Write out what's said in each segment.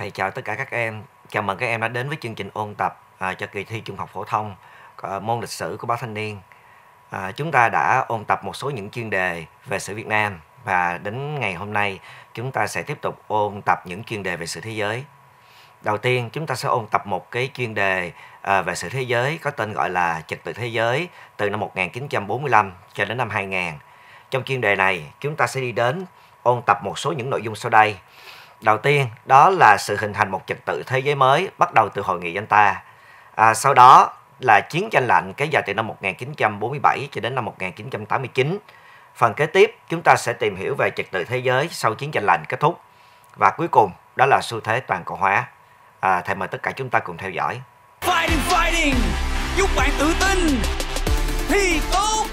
Thầy chào tất cả các em. Chào mừng các em đã đến với chương trình ôn tập cho kỳ thi trung học phổ thông môn lịch sử của báo Thanh niên. Chúng ta đã ôn tập một số những chuyên đề về sử Việt Nam và đến ngày hôm nay chúng ta sẽ tiếp tục ôn tập những chuyên đề về sử thế giới. Đầu tiên chúng ta sẽ ôn tập một cái chuyên đề về sử thế giới có tên gọi là trật tự thế giới từ năm 1945 cho đến năm 2000. Trong chuyên đề này chúng ta sẽ đi đến ôn tập một số những nội dung sau đây. Đầu tiên đó là sự hình thành một trật tự thế giới mới bắt đầu từ Hội nghị Yalta. Sau đó là chiến tranh lạnh kéo dài từ năm 1947 cho đến năm 1989. Phần kế tiếp chúng ta sẽ tìm hiểu về trật tự thế giới sau chiến tranh lạnh kết thúc. Và cuối cùng đó là xu thế toàn cầu hóa. Thầy mời tất cả chúng ta cùng theo dõi. Fighting, giúp bạn tự tin thi tốt.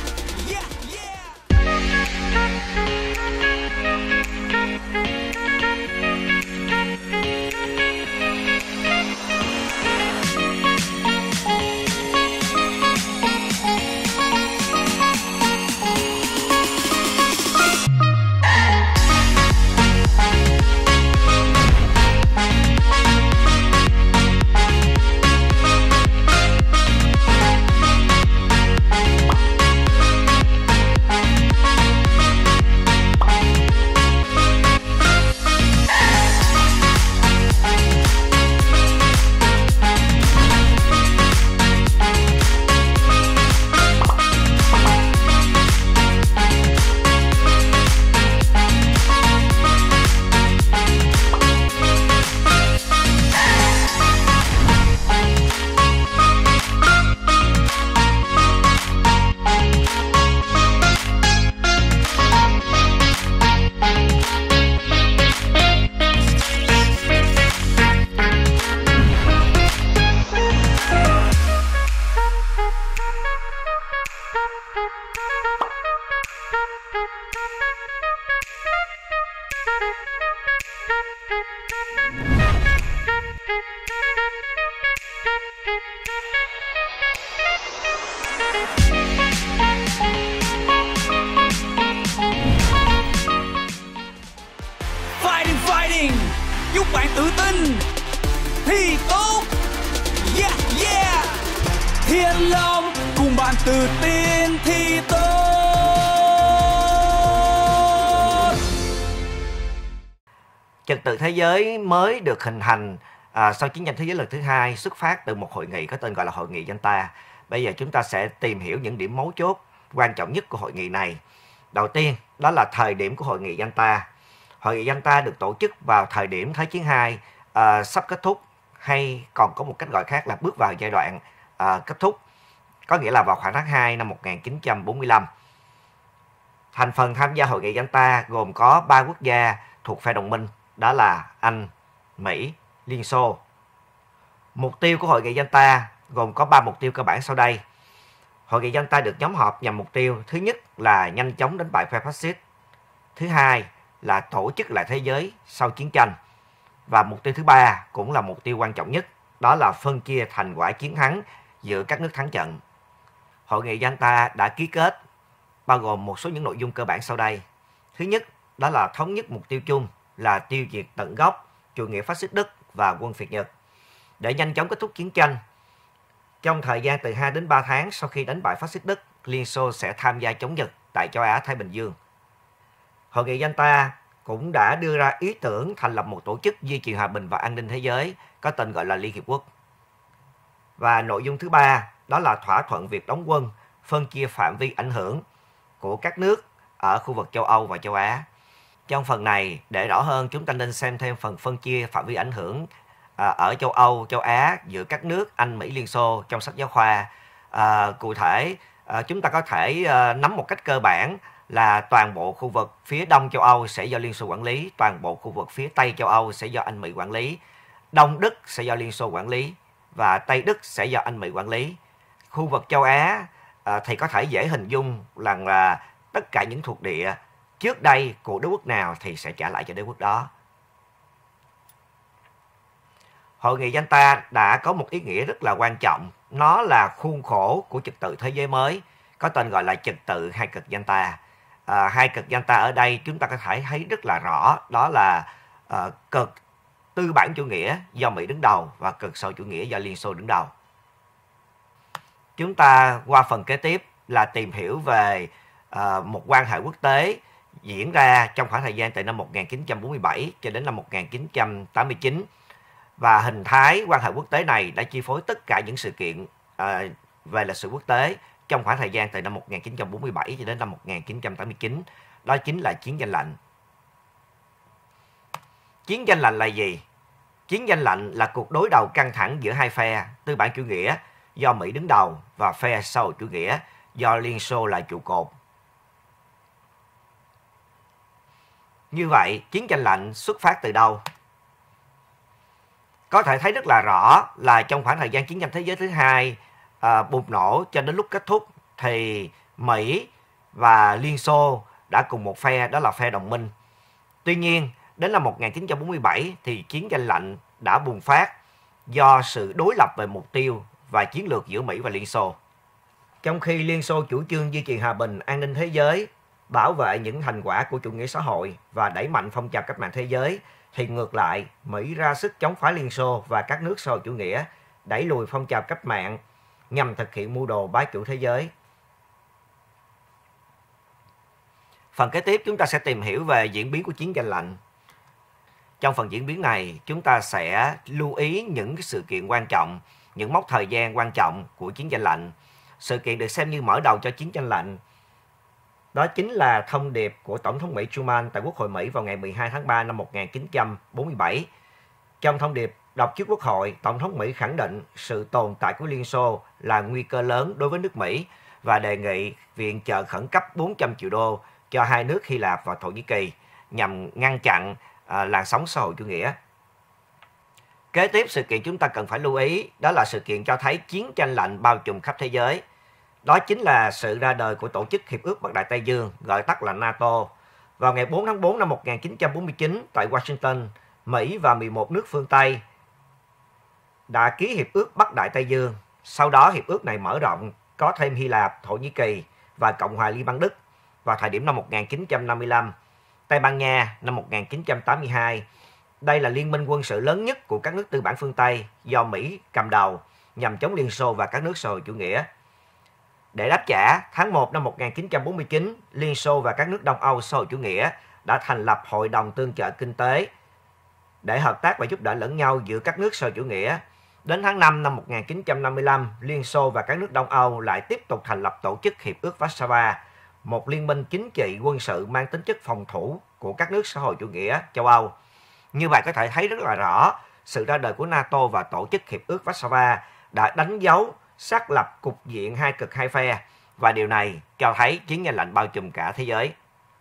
Fighting, giúp bạn tự tin thi tốt. Thiên Long cùng bạn tự tin thi tốt. Trật tự thế giới mới được hình thành sau chiến tranh thế giới lần thứ hai, xuất phát từ một hội nghị có tên gọi là Hội nghị Yalta. Bây giờ chúng ta sẽ tìm hiểu những điểm mấu chốt quan trọng nhất của hội nghị này. Đầu tiên đó là thời điểm của Hội nghị Yalta. Hội nghị Yalta được tổ chức vào thời điểm Thế chiến II sắp kết thúc, hay còn có một cách gọi khác là bước vào giai đoạn kết thúc, có nghĩa là vào khoảng tháng 2 năm 1945. Thành phần tham gia Hội nghị Yalta gồm có 3 quốc gia thuộc phe đồng minh, đó là Anh, Mỹ, Liên Xô. Mục tiêu của Hội nghị Yalta gồm có 3 mục tiêu cơ bản sau đây. Hội nghị Yalta được nhóm họp nhằm mục tiêu thứ nhất là nhanh chóng đánh bại phe phát xít, thứ hai là tổ chức lại thế giới sau chiến tranh, và mục tiêu thứ ba cũng là mục tiêu quan trọng nhất, đó là phân chia thành quả chiến thắng giữa các nước thắng trận. Hội nghị Yalta đã ký kết bao gồm một số những nội dung cơ bản sau đây. Thứ nhất đó là thống nhất mục tiêu chung là tiêu diệt tận gốc chủ nghĩa phát xít Đức và quân Việt Nhật để nhanh chóng kết thúc chiến tranh. Trong thời gian từ 2 đến 3 tháng sau khi đánh bại phát xít Đức, Liên Xô sẽ tham gia chống Nhật tại châu Á Thái Bình Dương. Hội nghị Yalta cũng đã đưa ra ý tưởng thành lập một tổ chức duy trì hòa bình và an ninh thế giới có tên gọi là Liên Hiệp Quốc. Và nội dung thứ ba đó là thỏa thuận việc đóng quân, phân chia phạm vi ảnh hưởng của các nước ở khu vực châu Âu và châu Á. Trong phần này, để rõ hơn, chúng ta nên xem thêm phần phân chia phạm vi ảnh hưởng ở châu Âu, châu Á giữa các nước Anh, Mỹ, Liên Xô trong sách giáo khoa. Cụ thể, chúng ta có thể nắm một cách cơ bản là toàn bộ khu vực phía Đông châu Âu sẽ do Liên Xô quản lý, toàn bộ khu vực phía Tây châu Âu sẽ do Anh, Mỹ quản lý, Đông Đức sẽ do Liên Xô quản lý và Tây Đức sẽ do Anh, Mỹ quản lý. Khu vực châu Á thì có thể dễ hình dung là tất cả những thuộc địa trước đây của đế quốc nào thì sẽ trả lại cho đế quốc đó. Hội nghị Yalta đã có một ý nghĩa rất là quan trọng. Nó là khuôn khổ của trật tự thế giới mới, có tên gọi là trật tự hai cực Yalta. Hai cực Yalta ở đây chúng ta có thể thấy rất là rõ, đó là cực tư bản chủ nghĩa do Mỹ đứng đầu và cực xã hội chủ nghĩa do Liên Xô đứng đầu. Chúng ta qua phần kế tiếp là tìm hiểu về một quan hệ quốc tế diễn ra trong khoảng thời gian từ năm 1947 cho đến năm 1989. Và hình thái quan hệ quốc tế này đã chi phối tất cả những sự kiện về lịch sử quốc tế trong khoảng thời gian từ năm 1947 cho đến năm 1989. Đó chính là chiến tranh lạnh. Chiến tranh lạnh là gì? Chiến tranh lạnh là cuộc đối đầu căng thẳng giữa hai phe tư bản chủ nghĩa do Mỹ đứng đầu và phe xã hội chủ nghĩa do Liên Xô là trụ cột. Như vậy, chiến tranh lạnh xuất phát từ đâu? Có thể thấy rất là rõ là trong khoảng thời gian chiến tranh thế giới thứ hai bùng nổ cho đến lúc kết thúc thì Mỹ và Liên Xô đã cùng một phe, đó là phe đồng minh. Tuy nhiên, đến năm 1947 thì chiến tranh lạnh đã bùng phát do sự đối lập về mục tiêu và chiến lược giữa Mỹ và Liên Xô. Trong khi Liên Xô chủ trương duy trì hòa bình, an ninh thế giới, bảo vệ những thành quả của chủ nghĩa xã hội và đẩy mạnh phong trào cách mạng thế giới, thì ngược lại, Mỹ ra sức chống phá Liên Xô và các nước xã hội chủ nghĩa, đẩy lùi phong trào cách mạng nhằm thực hiện mưu đồ bá chủ thế giới. Phần kế tiếp chúng ta sẽ tìm hiểu về diễn biến của chiến tranh lạnh. Trong phần diễn biến này, chúng ta sẽ lưu ý những sự kiện quan trọng, những mốc thời gian quan trọng của chiến tranh lạnh. Sự kiện được xem như mở đầu cho chiến tranh lạnh đó chính là thông điệp của Tổng thống Mỹ Truman tại Quốc hội Mỹ vào ngày 12 tháng 3 năm 1947. Trong thông điệp đọc trước Quốc hội, Tổng thống Mỹ khẳng định sự tồn tại của Liên Xô là nguy cơ lớn đối với nước Mỹ và đề nghị viện trợ khẩn cấp 400 triệu đô cho hai nước Hy Lạp và Thổ Nhĩ Kỳ nhằm ngăn chặn làn sóng xã hội chủ nghĩa. Kế tiếp, sự kiện chúng ta cần phải lưu ý đó là sự kiện cho thấy chiến tranh lạnh bao trùm khắp thế giới. Đó chính là sự ra đời của Tổ chức Hiệp ước Bắc Đại Tây Dương, gọi tắt là NATO. Vào ngày 4 tháng 4 năm 1949 tại Washington, Mỹ và 11 nước phương Tây đã ký Hiệp ước Bắc Đại Tây Dương. Sau đó hiệp ước này mở rộng, có thêm Hy Lạp, Thổ Nhĩ Kỳ và Cộng hòa Liên bang Đức vào thời điểm năm 1955, Tây Ban Nha năm 1982. Đây là liên minh quân sự lớn nhất của các nước tư bản phương Tây do Mỹ cầm đầu nhằm chống Liên Xô và các nước xã hội chủ nghĩa. Để đáp trả, tháng 1 năm 1949, Liên Xô và các nước Đông Âu xã hội chủ nghĩa đã thành lập Hội đồng Tương trợ Kinh tế để hợp tác và giúp đỡ lẫn nhau giữa các nước xã hội chủ nghĩa. Đến tháng 5 năm 1955, Liên Xô và các nước Đông Âu lại tiếp tục thành lập Tổ chức Hiệp ước Warsaw, một liên minh chính trị quân sự mang tính chất phòng thủ của các nước xã hội chủ nghĩa châu Âu. Như vậy có thể thấy rất là rõ, sự ra đời của NATO và Tổ chức Hiệp ước Warsaw đã đánh dấu xác lập cục diện hai cực hai phe, và điều này cho thấy chiến tranh lạnh bao trùm cả thế giới.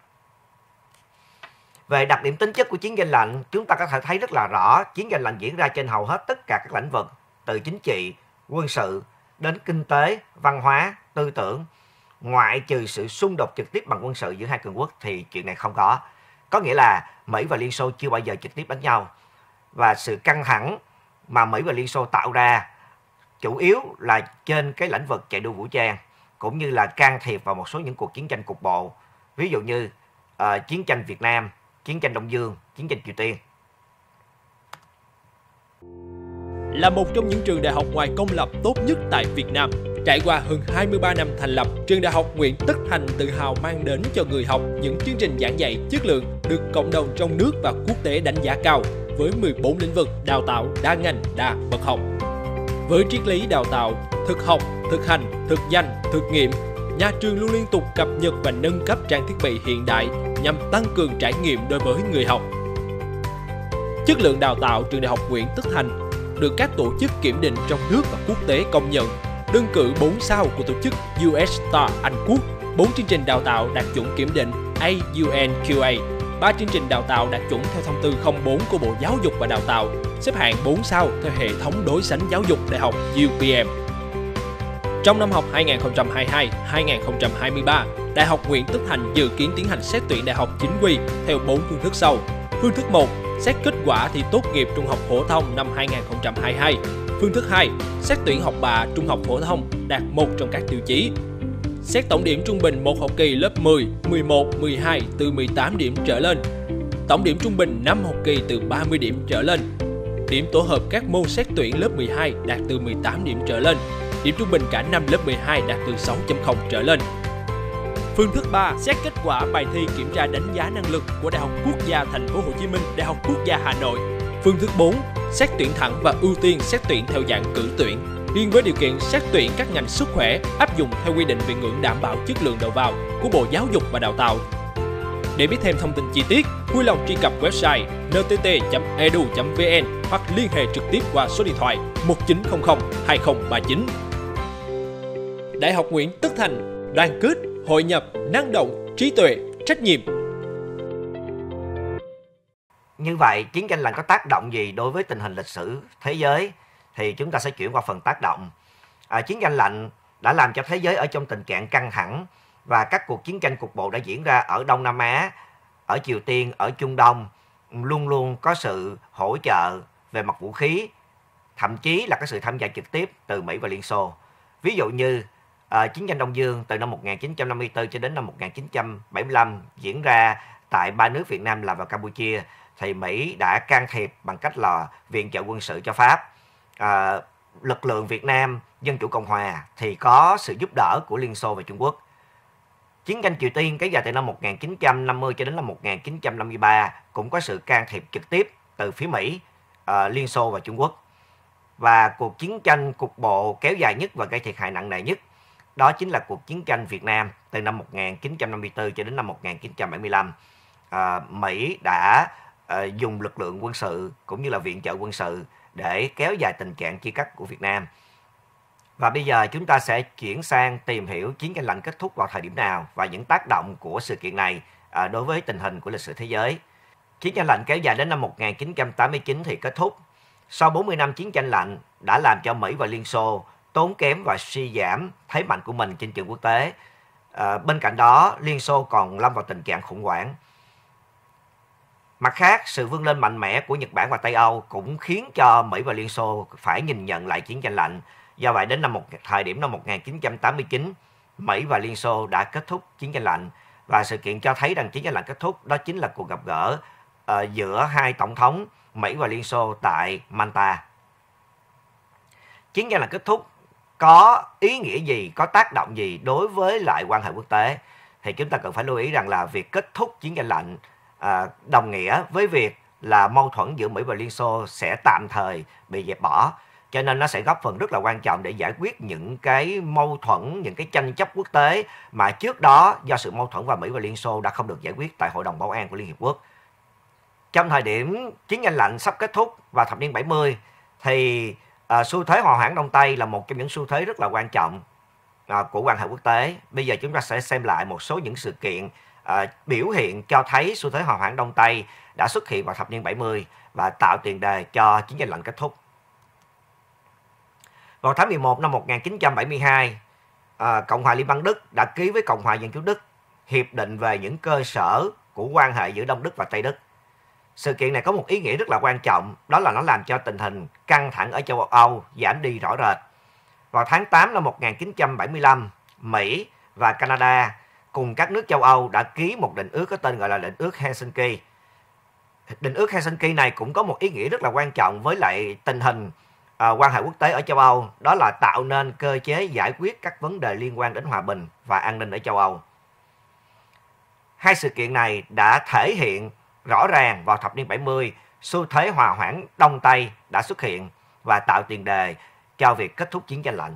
Về đặc điểm tính chất của chiến tranh lạnh, chúng ta có thể thấy rất là rõ chiến tranh lạnh diễn ra trên hầu hết tất cả các lĩnh vực, từ chính trị, quân sự đến kinh tế, văn hóa, tư tưởng. Ngoại trừ sự xung đột trực tiếp bằng quân sự giữa hai cường quốc thì chuyện này không có. Có nghĩa là Mỹ và Liên Xô chưa bao giờ trực tiếp đánh nhau. Và sự căng thẳng mà Mỹ và Liên Xô tạo ra chủ yếu là trên cái lĩnh vực chạy đua vũ trang, cũng như là can thiệp vào một số những cuộc chiến tranh cục bộ. Ví dụ như chiến tranh Việt Nam, chiến tranh Đông Dương, chiến tranh Triều Tiên. Là một trong những trường đại học ngoài công lập tốt nhất tại Việt Nam, trải qua hơn 23 năm thành lập, trường Đại học Nguyễn Tất Thành tự hào mang đến cho người học những chương trình giảng dạy chất lượng được cộng đồng trong nước và quốc tế đánh giá cao, với 14 lĩnh vực đào tạo đa ngành, đa bậc học. Với triết lý đào tạo, thực học, thực hành, thực danh, thực nghiệm, nhà trường luôn liên tục cập nhật và nâng cấp trang thiết bị hiện đại nhằm tăng cường trải nghiệm đối với người học. Chất lượng đào tạo trường Đại học Nguyễn Tất Thành được các tổ chức kiểm định trong nước và quốc tế công nhận, đơn cử 4 sao của tổ chức US Star Anh Quốc, 4 chương trình đào tạo đạt chuẩn kiểm định AUNQA, 3 chương trình đào tạo đạt chuẩn theo thông tư 04 của Bộ Giáo dục và Đào tạo, xếp hạng 4 sao theo hệ thống đối sánh giáo dục đại học UPM. Trong năm học 2022-2023, Đại học Nguyễn Tất Thành dự kiến tiến hành xét tuyển đại học chính quy theo 4 phương thức sau. Phương thức 1, xét kết quả thi tốt nghiệp trung học phổ thông năm 2022. Phương thức 2, xét tuyển học bạ trung học phổ thông đạt một trong các tiêu chí. Xét tổng điểm trung bình một học kỳ lớp 10, 11, 12 từ 18 điểm trở lên. Tổng điểm trung bình 5 học kỳ từ 30 điểm trở lên. điểm tổ hợp các môn xét tuyển lớp 12 đạt từ 18 điểm trở lên. Điểm trung bình cả năm lớp 12 đạt từ 6.0 trở lên. Phương thức 3, xét kết quả bài thi kiểm tra đánh giá năng lực của Đại học Quốc gia Thành phố Hồ Chí Minh, Đại học Quốc gia Hà Nội. Phương thức 4, xét tuyển thẳng và ưu tiên xét tuyển theo dạng cử tuyển. Riêng với điều kiện xét tuyển các ngành sức khỏe áp dụng theo quy định về ngưỡng đảm bảo chất lượng đầu vào của Bộ Giáo dục và Đào tạo. Để biết thêm thông tin chi tiết, vui lòng truy cập website ntt.edu.vn hoặc liên hệ trực tiếp qua số điện thoại 1900 2039. Đại học Nguyễn Tất Thành, đoàn kết, hội nhập, năng động, trí tuệ, trách nhiệm. Như vậy, chiến tranh lạnh có tác động gì đối với tình hình lịch sử thế giới? Thì chúng ta sẽ chuyển qua phần tác động. Chiến tranh lạnh đã làm cho thế giới ở trong tình trạng căng thẳng và các cuộc chiến tranh cục bộ đã diễn ra ở Đông Nam Á, ở Triều Tiên, ở Trung Đông, luôn luôn có sự hỗ trợ về mặt vũ khí, thậm chí là có sự tham gia trực tiếp từ Mỹ và Liên Xô. Ví dụ như chiến tranh Đông Dương từ năm 1954 cho đến năm 1975 diễn ra tại ba nước Việt Nam, Lào và Campuchia, thì Mỹ đã can thiệp bằng cách là viện trợ quân sự cho Pháp. Lực lượng Việt Nam Dân chủ Cộng Hòa thì có sự giúp đỡ của Liên Xô và Trung Quốc. Chiến tranh Triều Tiên kéo dài từ năm 1950 cho đến năm 1953 cũng có sự can thiệp trực tiếp từ phía Mỹ, Liên Xô và Trung Quốc. Và cuộc chiến tranh cục bộ kéo dài nhất và gây thiệt hại nặng nề nhất đó chính là cuộc chiến tranh Việt Nam từ năm 1954 cho đến năm 1975. Mỹ đã dùng lực lượng quân sự cũng như là viện trợ quân sự để kéo dài tình trạng chia cắt của Việt Nam. Và bây giờ chúng ta sẽ chuyển sang tìm hiểu chiến tranh lạnh kết thúc vào thời điểm nào và những tác động của sự kiện này đối với tình hình của lịch sử thế giới. Chiến tranh lạnh kéo dài đến năm 1989 thì kết thúc. Sau 40 năm chiến tranh lạnh đã làm cho Mỹ và Liên Xô tốn kém và suy giảm thế mạnh của mình trên trường quốc tế. Bên cạnh đó, Liên Xô còn lâm vào tình trạng khủng hoảng. Mặt khác, sự vươn lên mạnh mẽ của Nhật Bản và Tây Âu cũng khiến cho Mỹ và Liên Xô phải nhìn nhận lại chiến tranh lạnh. Do vậy, đến thời điểm năm 1989, Mỹ và Liên Xô đã kết thúc chiến tranh lạnh. Và sự kiện cho thấy rằng chiến tranh lạnh kết thúc đó chính là cuộc gặp gỡ giữa hai tổng thống Mỹ và Liên Xô tại Malta. Chiến tranh lạnh kết thúc có ý nghĩa gì, có tác động gì đối với lại quan hệ quốc tế? Thì chúng ta cần phải lưu ý rằng là việc kết thúc chiến tranh lạnh đồng nghĩa với việc là mâu thuẫn giữa Mỹ và Liên Xô sẽ tạm thời bị dẹp bỏ. Cho nên nó sẽ góp phần rất là quan trọng để giải quyết những cái mâu thuẫn, những cái tranh chấp quốc tế mà trước đó do sự mâu thuẫn vào Mỹ và Liên Xô đã không được giải quyết tại Hội đồng Bảo an của Liên Hiệp Quốc. Trong thời điểm chiến tranh lạnh sắp kết thúc vào thập niên 70 thì xu thế hòa hoãn Đông Tây là một trong những xu thế rất là quan trọng của quan hệ quốc tế. Bây giờ chúng ta sẽ xem lại một số những sự kiện biểu hiện cho thấy xu thế hòa hoãn Đông Tây đã xuất hiện vào thập niên 70 và tạo tiền đề cho chiến tranh lạnh kết thúc. Vào tháng 11 năm 1972, Cộng hòa Liên bang Đức đã ký với Cộng hòa Dân chủ Đức hiệp định về những cơ sở của quan hệ giữa Đông Đức và Tây Đức. Sự kiện này có một ý nghĩa rất là quan trọng, đó là nó làm cho tình hình căng thẳng ở châu Âu giảm đi rõ rệt. Vào tháng 8 năm 1975, Mỹ và Canada cùng các nước châu Âu đã ký một định ước có tên gọi là định ước Helsinki. Định ước Helsinki này cũng có một ý nghĩa rất là quan trọng với lại tình hình quan hệ quốc tế ở châu Âu, đó là tạo nên cơ chế giải quyết các vấn đề liên quan đến hòa bình và an ninh ở châu Âu. Hai sự kiện này đã thể hiện rõ ràng vào thập niên 70, xu thế hòa hoãn Đông Tây đã xuất hiện và tạo tiền đề cho việc kết thúc chiến tranh lạnh.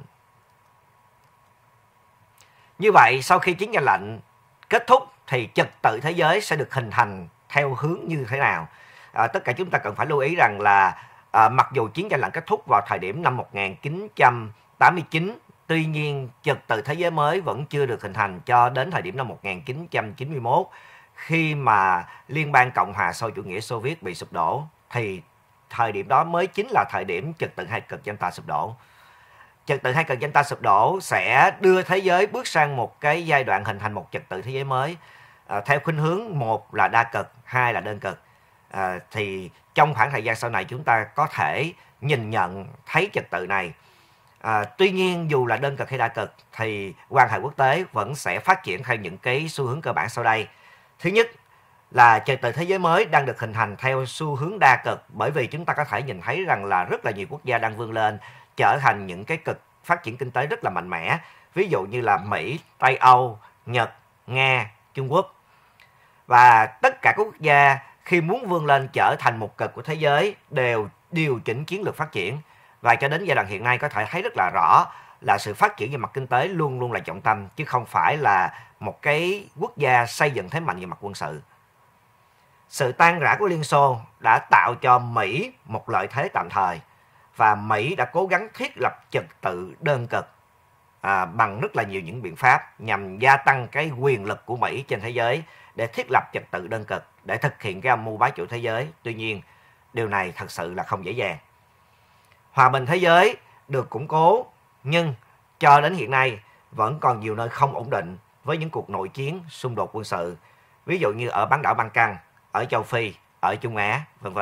Như vậy, sau khi chiến tranh lạnh kết thúc thì trật tự thế giới sẽ được hình thành theo hướng như thế nào? Tất cả chúng ta cần phải lưu ý rằng là mặc dù chiến tranh lạnh kết thúc vào thời điểm năm 1989, tuy nhiên trật tự thế giới mới vẫn chưa được hình thành cho đến thời điểm năm 1991, khi mà Liên bang Cộng hòa sau chủ nghĩa Xô Viết bị sụp đổ, thì thời điểm đó mới chính là thời điểm trật tự hai cực danh ta sụp đổ. Trật tự hai cực danh ta sụp đổ sẽ đưa thế giới bước sang một cái giai đoạn hình thành một trật tự thế giới mới theo khuynh hướng một là đa cực, hai là đơn cực. Thì trong khoảng thời gian sau này chúng ta có thể nhìn nhận thấy trật tự này. Tuy nhiên dù là đơn cực hay đa cực thì quan hệ quốc tế vẫn sẽ phát triển theo những cái xu hướng cơ bản sau đây. Thứ nhất là trật tự thế giới mới đang được hình thành theo xu hướng đa cực, bởi vì chúng ta có thể nhìn thấy rằng là rất là nhiều quốc gia đang vươn lên trở thành những cái cực phát triển kinh tế rất là mạnh mẽ, ví dụ như là Mỹ, Tây Âu, Nhật, Nga, Trung Quốc. Và tất cả các quốc gia khi muốn vươn lên trở thành một cực của thế giới đều điều chỉnh chiến lược phát triển. Và cho đến giai đoạn hiện nay có thể thấy rất là rõ là sự phát triển về mặt kinh tế luôn luôn là trọng tâm, chứ không phải là một cái quốc gia xây dựng thế mạnh về mặt quân sự. Sự tan rã của Liên Xô đã tạo cho Mỹ một lợi thế tạm thời, và Mỹ đã cố gắng thiết lập trật tự đơn cực bằng rất là nhiều những biện pháp nhằm gia tăng cái quyền lực của Mỹ trên thế giới để thiết lập trật tự đơn cực, để thực hiện cái âm mưu bá chủ thế giới. Tuy nhiên, điều này thật sự là không dễ dàng. Hòa bình thế giới được củng cố, nhưng cho đến hiện nay vẫn còn nhiều nơi không ổn định với những cuộc nội chiến, xung đột quân sự, ví dụ như ở bán đảo Ban Căng, ở châu Phi, ở Trung Á, v.v.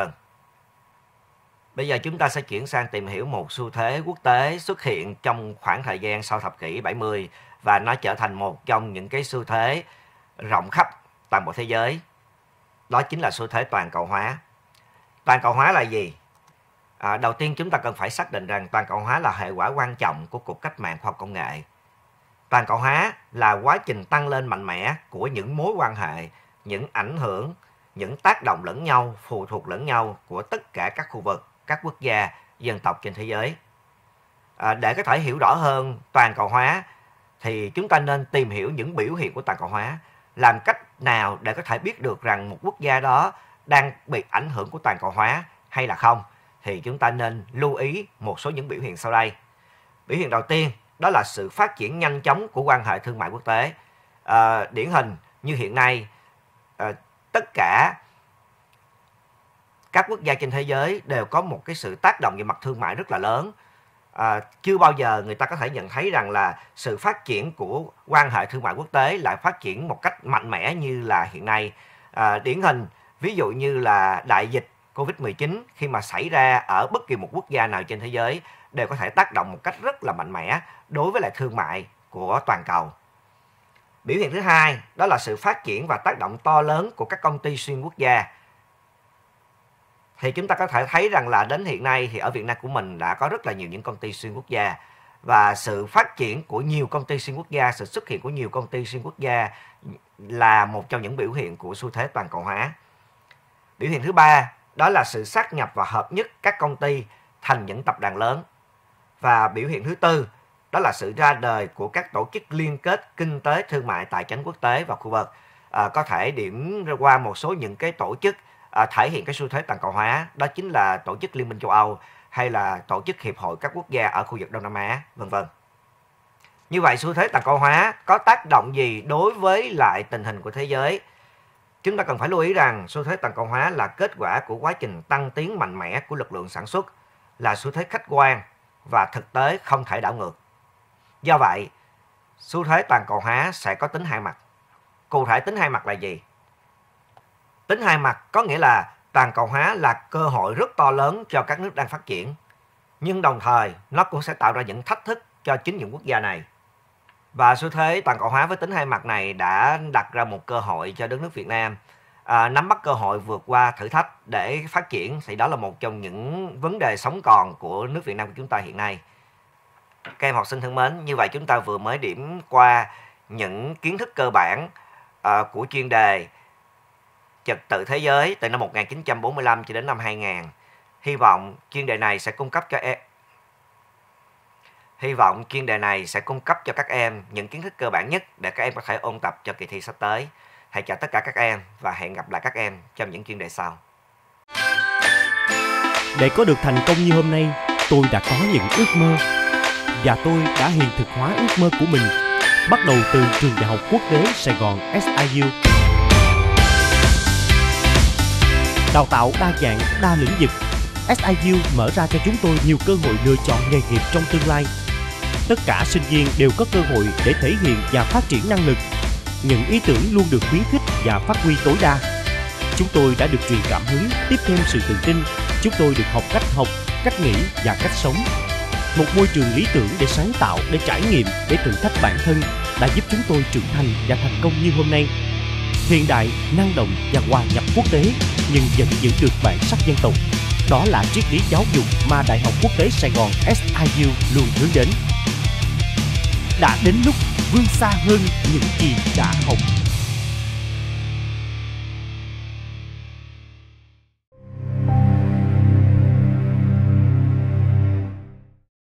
Bây giờ chúng ta sẽ chuyển sang tìm hiểu một xu thế quốc tế xuất hiện trong khoảng thời gian sau thập kỷ 70 và nó trở thành một trong những cái xu thế rộng khắp toàn bộ thế giới. Đó chính là xu thế toàn cầu hóa. Toàn cầu hóa là gì? Đầu tiên chúng ta cần phải xác định rằng toàn cầu hóa là hệ quả quan trọng của cuộc cách mạng khoa học công nghệ. Toàn cầu hóa là quá trình tăng lên mạnh mẽ của những mối quan hệ, những ảnh hưởng, những tác động lẫn nhau, phụ thuộc lẫn nhau của tất cả các khu vực, các quốc gia, dân tộc trên thế giới. Để có thể hiểu rõ hơn toàn cầu hóa thì chúng ta nên tìm hiểu những biểu hiện của toàn cầu hóa. Làm cách nào để có thể biết được rằng một quốc gia đó đang bị ảnh hưởng của toàn cầu hóa hay là không, thì chúng ta nên lưu ý một số những biểu hiện sau đây. Biểu hiện đầu tiên đó là sự phát triển nhanh chóng của quan hệ thương mại quốc tế. Điển hình như hiện nay, tất cả các quốc gia trên thế giới đều có một cái sự tác động về mặt thương mại rất là lớn. Chưa bao giờ người ta có thể nhận thấy rằng là sự phát triển của quan hệ thương mại quốc tế lại phát triển một cách mạnh mẽ như là hiện nay. Điển hình ví dụ như là đại dịch Covid-19 khi mà xảy ra ở bất kỳ một quốc gia nào trên thế giới đều có thể tác động một cách rất là mạnh mẽ đối với lại thương mại của toàn cầu. Biểu hiện thứ hai đó là sự phát triển và tác động to lớn của các công ty xuyên quốc gia. Thì chúng ta có thể thấy rằng là đến hiện nay thì ở Việt Nam của mình đã có rất là nhiều những công ty xuyên quốc gia, và sự phát triển của nhiều công ty xuyên quốc gia, sự xuất hiện của nhiều công ty xuyên quốc gia là một trong những biểu hiện của xu thế toàn cầu hóa. Biểu hiện thứ ba đó là sự sát nhập và hợp nhất các công ty thành những tập đoàn lớn. Và biểu hiện thứ tư đó là sự ra đời của các tổ chức liên kết kinh tế, thương mại, tài chính quốc tế và khu vực. Có thể điểm qua một số những cái tổ chức thể hiện cái xu thế toàn cầu hóa, đó chính là tổ chức Liên minh châu Âu hay là tổ chức Hiệp hội các quốc gia ở khu vực Đông Nam Á, v.v. Như vậy xu thế toàn cầu hóa có tác động gì đối với lại tình hình của thế giới? Chúng ta cần phải lưu ý rằng xu thế toàn cầu hóa là kết quả của quá trình tăng tiến mạnh mẽ của lực lượng sản xuất, là xu thế khách quan và thực tế không thể đảo ngược. Do vậy, xu thế toàn cầu hóa sẽ có tính hai mặt. Cụ thể tính hai mặt là gì? Tính hai mặt có nghĩa là toàn cầu hóa là cơ hội rất to lớn cho các nước đang phát triển, nhưng đồng thời nó cũng sẽ tạo ra những thách thức cho chính những quốc gia này. Và xu thế toàn cầu hóa với tính hai mặt này đã đặt ra một cơ hội cho đất nước Việt Nam nắm bắt cơ hội vượt qua thử thách để phát triển, thì đó là một trong những vấn đề sống còn của nước Việt Nam của chúng ta hiện nay. Các em học sinh thân mến, như vậy chúng ta vừa mới điểm qua những kiến thức cơ bản của chuyên đề trật tự thế giới từ năm 1945 cho đến năm 2000. Hy vọng chuyên đề này sẽ cung cấp cho các em những kiến thức cơ bản nhất để các em có thể ôn tập cho kỳ thi sắp tới. Thầy chào tất cả các em và hẹn gặp lại các em trong những chuyên đề sau. Để có được thành công như hôm nay, tôi đã có những ước mơ và tôi đã hiện thực hóa ước mơ của mình, bắt đầu từ trường Đại học Quốc tế Sài Gòn SIU. Đào tạo đa dạng, đa lĩnh vực, SIU mở ra cho chúng tôi nhiều cơ hội lựa chọn nghề nghiệp trong tương lai. Tất cả sinh viên đều có cơ hội để thể hiện và phát triển năng lực. Những ý tưởng luôn được khuyến khích và phát huy tối đa. Chúng tôi đã được truyền cảm hứng, tiếp thêm sự tự tin. Chúng tôi được học, cách nghĩ và cách sống. Một môi trường lý tưởng để sáng tạo, để trải nghiệm, để thử thách bản thân đã giúp chúng tôi trưởng thành và thành công như hôm nay. hiện đại, năng động và hòa nhập quốc tế, nhưng vẫn giữ được bản sắc dân tộc. Đó là triết lý giáo dục mà Đại học Quốc tế Sài Gòn SIU luôn hướng đến. Đã đến lúc vươn xa hơn những gì đã học.